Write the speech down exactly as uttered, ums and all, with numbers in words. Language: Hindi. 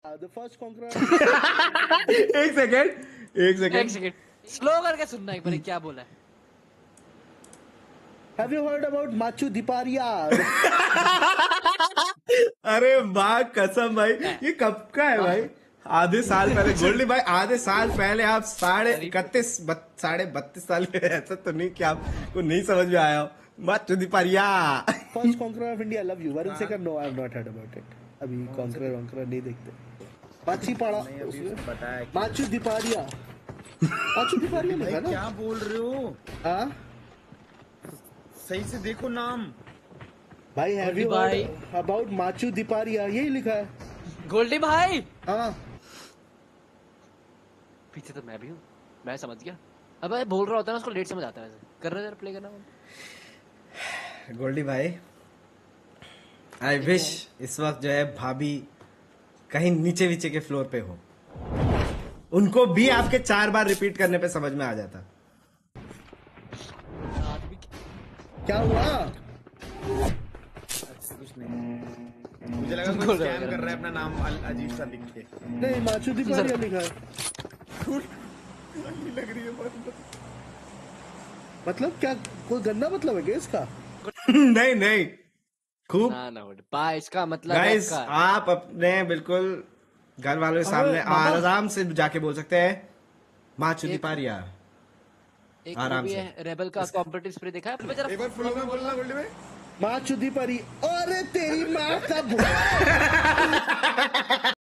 The first conqueror. एक सेकेंड एक सेकेंड एक सेकेंड स्लो करके सुनना एक बार क्या बोला है। Have you heard about Machu Diparia? अरे वाह कसम भाई, ये कब का है भाई? आधे साल पहले गोल्डी भाई, आधे साल पहले आप साढ़े इकतीस साढ़े बत्तीस साल के, ऐसा तो नहीं कि आपको नहीं समझ में आया हो। Machu Diparia First conqueror of India. I love you. Varun Sekhar. No, I have not heard about it. अभी conqueror conqueror नहीं देखते। माची पाड़ा माचू दिपारिया माचू दिपारिया लिखा ना? क्या बोल रहे हो? हाँ सही से देखो नाम भाई। Have you heard about Machu Diparia? यही लिखा है गोल्डी भाई। हाँ पीछे तो मैं भी हूँ, मैं समझ गया। अब भाई बोल रहा होता है ना, उसको लेट समझ आता है। वैसे कर रहे हैं प्ले करना। गोल्डी भाई आई विश इस वक्त जो है भाभी कहीं नीचे नीचे के फ्लोर पे हो, उनको भी आपके चार बार रिपीट करने पे समझ में आ जाता। क्या हुआ? कुछ नहीं, मुझे लगा कोई स्कैम कर रहा है अपना नाम अजीब सा लिख के। नहीं माचू दिपारिया लिखा है। लग रही है मतलब क्या कोई गंदा मतलब है क्या इसका? नहीं नहीं खूब ना ना पा इसका मतलब गाइस, आप अपने बिल्कुल घर वालों के सामने आराम से जाके बोल सकते हैं माचू दिपारिया। एक आराम भी से। है रेबल का कॉम्पिटिटिव स्प्रे देखा है? एक बार फ्लो में बोलना गोल्डी भाई। माचू दिपारी। अरे तेरी माँ का